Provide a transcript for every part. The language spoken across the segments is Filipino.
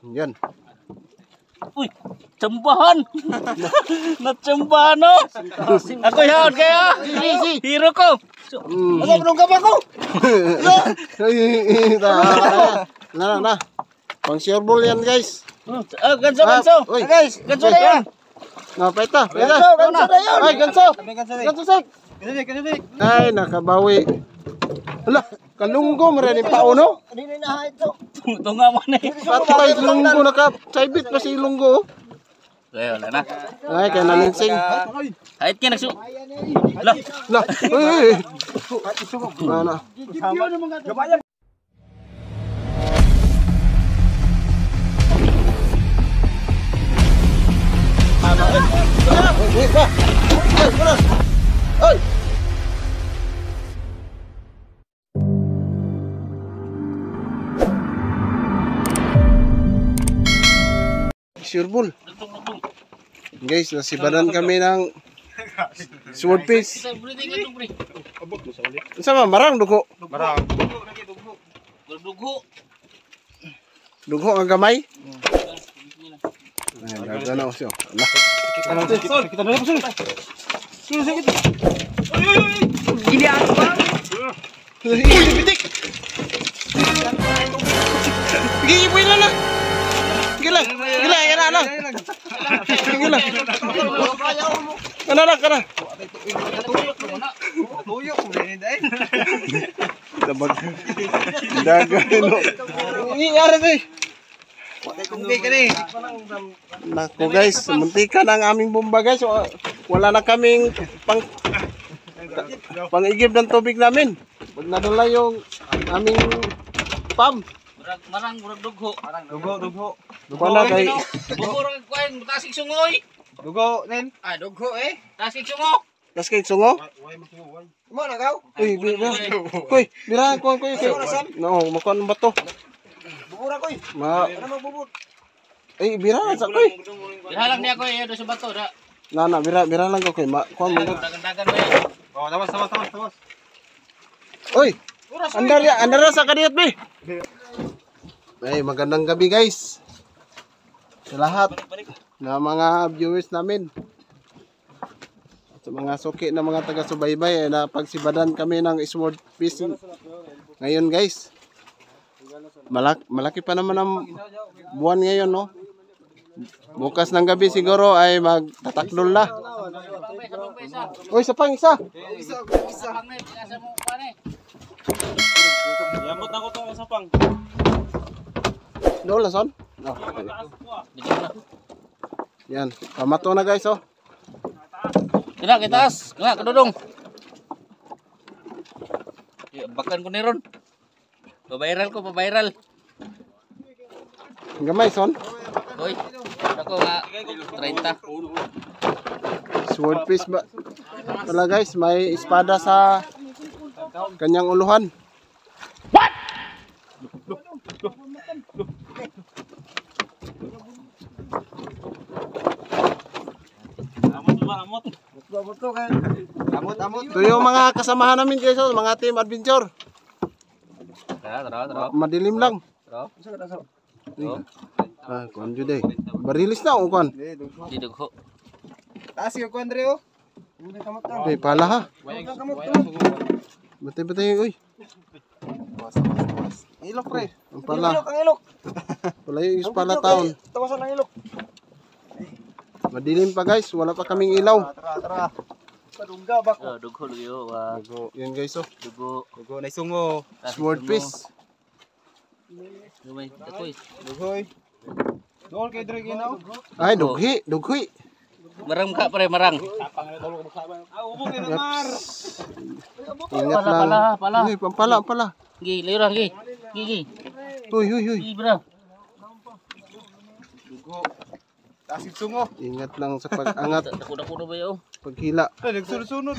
Yan. Uy, tsambahan. Natsambahan no. Ako yaon kaya. Hero ko. Asa belum ka ba ko? Na. Pang sure ball yan guys. Ganso. Uy, Guys, Ganso na yan. Peta. ganso na yun. Ay, ganso. Ganso sek. Ganso. Ay, nakabawi. Hala, kalunggo maraming pauno. Hindi na ito. Tunga mo na eh. Patay lunggo naka-saibit pa si lunggo. Kaya wala na. Ay, kaya nalinsing. Kahit ka nagsu... Lah. Lah, uy. Mana? Sureball. Guys, nasibadan kami ng swordfish. Sama marang dugo. Dugo ang gamay. Ay, gagana ko siya. Kita dalam sini. Sini. Ini apa? Bitik. Giiboy na lang. Gila. Kana. Tuyok mo din dai. Dabag. Dagan no. Iyara day. Kundi ka ni. Nako guys, muntikan ang aming bomba guys. Wala na kaming pang-igib ng tubig namin. Pag nadala yung aming pump. Marang dugho. Dugo. Wala kay Dugho ra kuan tasig sungoy. Dugo nen. Ah dugho eh. Tasig sungo. kas kay sungo. Mo na gaw. Uy, bira ko. No, makon ba to? Bubura ko. Ano magbubur? Ay, bira sa koy. Biralang niya ko eh do sa bato da. Na, bira lang ko koy. Kon mo. Dagan ba yan? Oh, tawas. Uy. Andar sa kadiyot be. Ay, magandang gabi guys. Sa lahat na mga viewers namin. Sa mga suki na mga taga-subaybay na pagsibadan kami ng swordfish ngayon guys. Malaki pa naman ang buwan ngayon no. Bukas ng gabi siguro ay magtatakdol na. Uy, isa. Yamot na ko tong sapang. Doon lang son. Oh, yan, pamato na guys oh. Kena kitas, kena kedudung. Ya, bakan ko ni ron. Pa-viral. Gamay son. Hoy, ako nga 30. Swordfish ba? Wala guys, may espada sa kanyang uluhan. What? Amot. Ito yung mga kasamahan namin guys, oh, mga team adventure. Tara. Madilim lang. Tara. Ah, kuan jud eh. Barilis na kuan. Di dugho. Taas ka ko Andre oh. Eh, pala ha. Batay uy. Ilok pre. Ang pala. Ang ilok. Wala yung ispala taon. Tawasan ng ilok. Madilim pa guys, wala pa kaming ilaw. Tara. Padungga ba ko? Dugho luyo wa. Yan guys oh. Dugho. Dugo na isungo. Swordfish. Lumay takoy. Dugoy. Dol kay Dre ginaw. Ay, dughi. Marang ka pare, marang. Ubo kay Mar. Ingat lang. Pala. Uy, pampala. Gi, lirang gi. Gi. Uy. Gi bro. Dugo. Taas isungo. Ingat lang sa pag-angat, Dako na ba yo? paghila. Ay, nagsunod-sunod.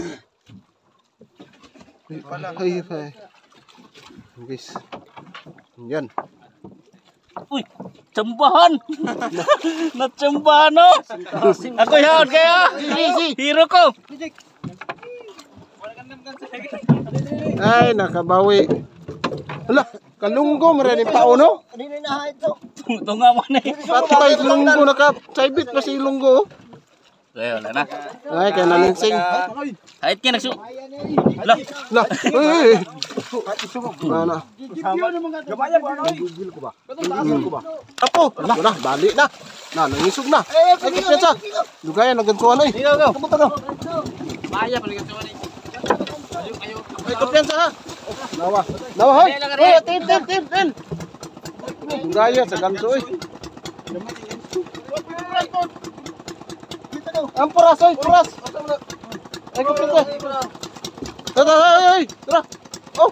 Ay. Guys. Yan. Uy, tsambahan. Natsambahan no. Ako yaon kaya. Hero ko. Ay, nakabawi. Hala, kalunggo maraming pauno. Hindi na ito. Tunga mo na eh. Patay lunggo naka-saibit pa si lunggo. Kaya wala na. Ay, kaya nalinsing. Kahit ka nagsu... Lah. Lah, uy. Mana? Gabaya ba ano? Apo, lah, balik na. Na, nangisog na. Ay, kapiyansa. Lugayan, nagantuan ay. Maya paling ka tuwan eh. Ay, kapiyansa ha. Nawa. Nawa, hoy. Hoy, tin. Lugayan, sa ganto ay. Ang puras, oy, puras. Ay, kapiyansa. Tara, ay. Tara. Oh.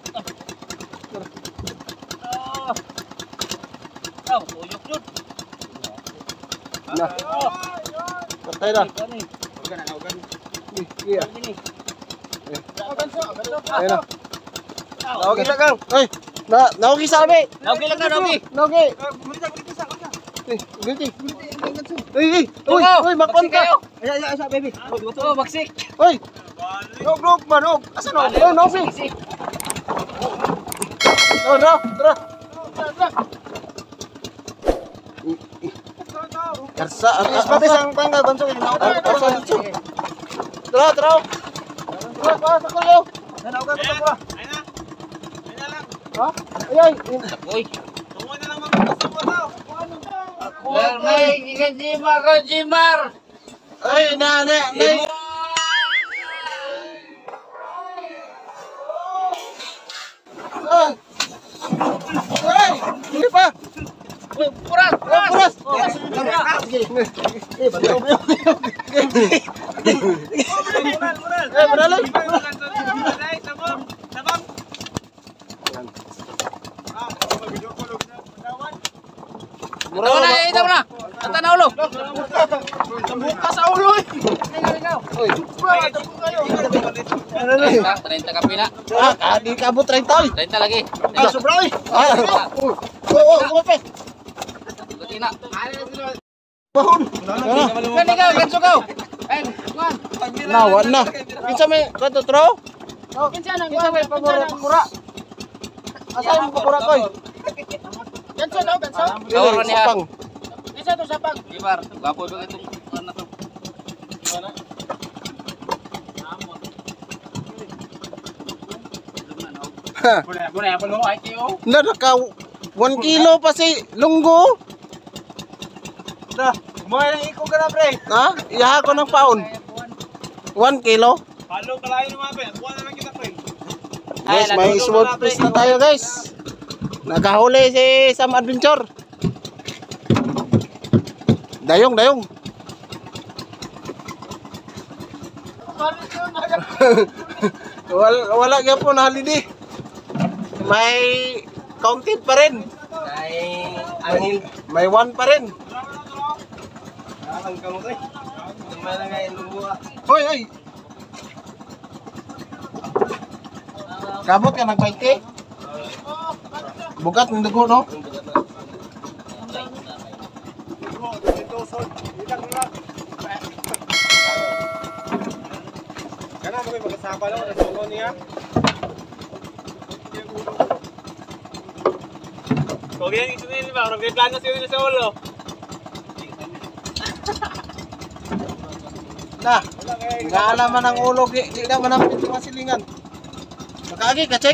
Uyok yun. Na. Patay na. Iya. Ay na. Naugi sa kang. Ay, naugi sa abi. Naugi lang ka, naugi. Naugi. Giti. Uy, makon ka. Ay, baby. Oh, baksik. Uy, Nog, manog. Asa no? oh, naugi. Oh, tara. Karsa, Pati sang tangga banso ini. karsa dito. Tara. Pasok ko yo. Nanaw ka pa. Ha? Ay. Uy. Nay, Jimar. Ay, na. Ay, hindi pa. Puras. Puras. Beralay. Ito na, ito na. Ata na ulo. Buka sa ulo. Oy. 30 ka pila. Di kabut 30. 30 lagi. Sobra oy. Kumapit. Buti na. Bahon. Kan ikaw, kan sugaw. Ay, kuan. Nawan na. Kinsa may katutro? Kinsa may pagura. Asa yung pagura ko? Kawaran niya. Sapang. Jimar, gapo ba itong anak ko? Na naka 1 kilo pa si lunggo. Mga nang iko ka na, pre. Ha? Iyaha ko ng paon. 1 kilo. Palo kalayo naman, pre. Kuha na lang kita, pre. Guys, may sword fish na tayo guys. Nakahuli si Sam Adventure. Dayong. wala gyapon holiday. May counted pa rin. May 1 pa rin. Hoy. Kabot ka nag-20? Bukat ng dugo, no? Kana mo koy magsapa lang sa suno niya. Kogian ito ni ba? Ora plano siya sa ulo. Na, nakaalaman ng ulo, di na manapit yung masilingan. Makagi, ka-check.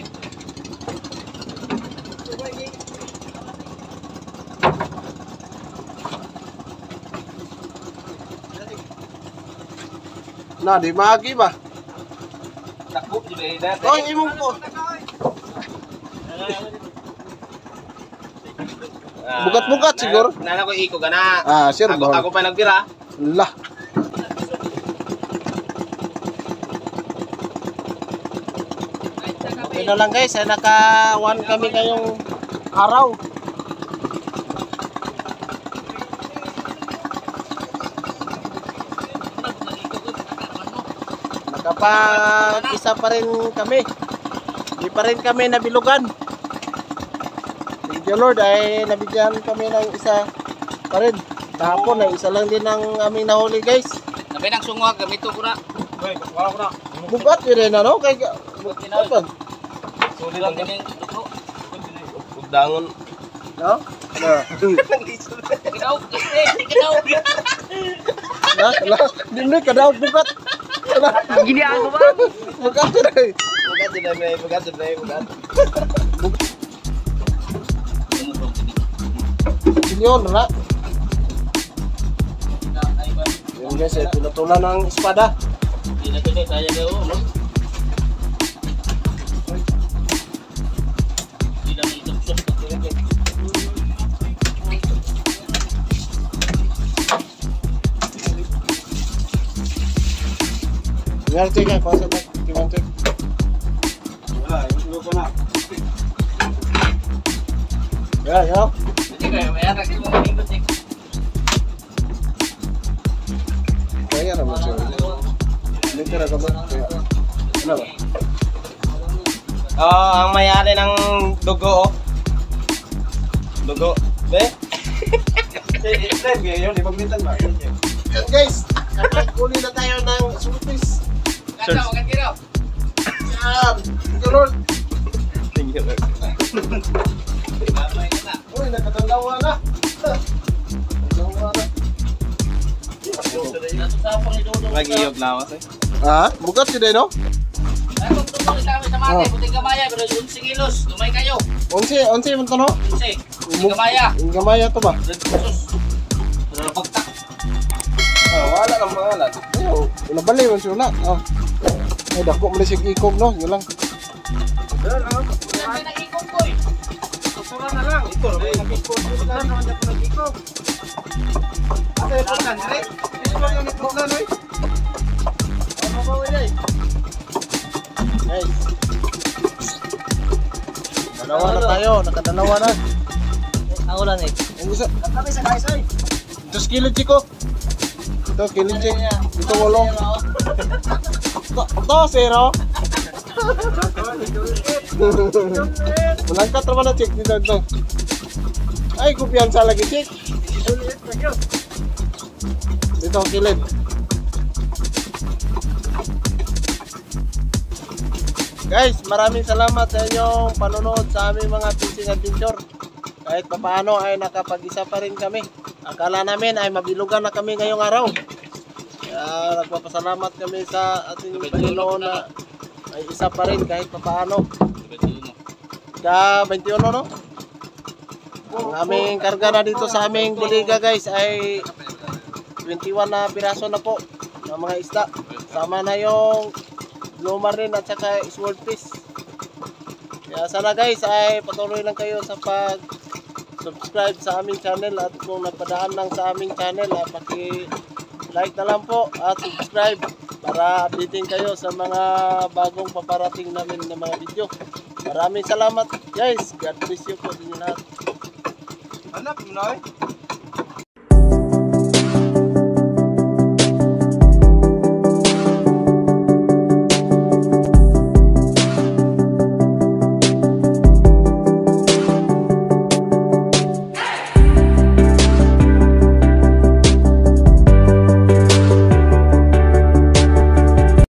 Na, di magi ba? Takbo di ba ida? Oy, imong po. Bukat-bukat siguro. Nana ko iko gana. Sure ba? Ako pa nagbira. Lah. Okay na lang guys, naka 1 kami ngayong araw. Nakapag-isa pa rin kami. Di pa rin kami nabilugan. Thank you Lord ay nabigyan kami ng isa pa rin. Kahapon ay isa lang din ang aming nahuli guys. Sabi nang sungwag, gamito ko na. Hoy, wala ko na. Bugat yun rin ano? Kay Sulit lang din yung dugo. Ugdangon. no? Kadaog kasi. Kadaog. Hindi kadaog bukat. Gini ako ba? Bukat dai. Sinyon na. Yan guys, pinatulan ng espada. Hindi na saya daw, no? Hindi na isok-sok. Tinggal cek ya, kuasa tak, tinggal cek. Ya, ya. Hindi kayo, may anak yung mga lingkod eh. Kaya naman siya. Hindi ka na ba? Ano ba? Ang mayari ng dugo, oh. Dugo. Be? Yun, di pagmintan ba? Yan guys, kunin na tayo ng surprise. Kaya, wag kira. Yan, thank you Lord. Thank you, Lord. Gamay ka na. Uy, nakatalawa na. Nakatalawa na. Natusapang ni Dodo. Mag-iyog na ako, eh. Ah, bukat si Deno? Ay, kung tumuli sa amin sa mati, puting gamaya, pero 11 kilos. Lumay kayo. 11 man to no? 11. Puting gamaya. Yung gamaya to ba? Red pesos. Pero napagtak. Wala kang pangalan. Ayaw, nabali man siya na. Ay, dako mo na siya ikog no? Yun lang. Yan, nag-ikog ko eh. Susura na lang. Ito, nag-ikog. Susura naman niya po nag-ikog. Ate, pagkan, eh. Ito lang yung nag-ikog, eh. Ano ba, eh? Guys. Dalawa na tayo, nakadalawa na. Ang ulan eh. Ang isa, Kami sa guys, oy. ito skillet chiko. Ito skillet chik. Ito walong. Ito, zero. Malangkat naman na chik dito ito. Ay, kumpiyansa lagi chik. Dito, kilid. Guys, maraming salamat sa inyong panonood sa aming mga fishing adventure. Kahit papaano ay nakapag-isa pa rin kami. Akala namin ay mabilugan na kami ngayong araw. Kaya nagpapasalamat kami sa ating Panginoon na ay isa pa rin kahit papaano. Ka 21 no? Ang aming karga na dito sa aming bodega guys ay 21 na piraso na po ng mga isda. Sama na yung blue marlin at saka swordfish. Kaya sana guys ay patuloy lang kayo sa pag-subscribe sa aming channel at kung napadaan lang sa aming channel paki-like na lang po at subscribe para updating kayo sa mga bagong paparating namin na mga video. Maraming salamat guys. God bless you po din lahat. Anak, mo na, eh.